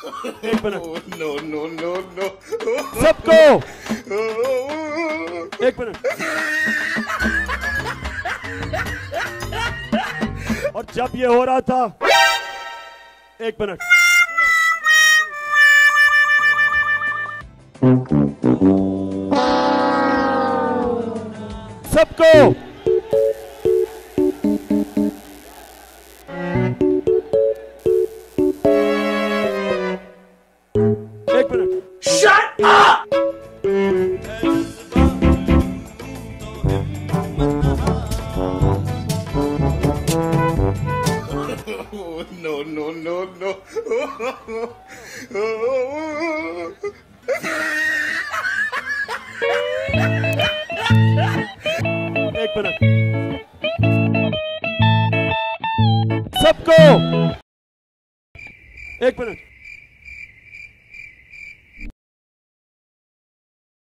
एक minute. No no no no. सबको एक मिनट। और जब ये हो रहा था, एक मिनट, सबको एक minute. Shut up. No no no no.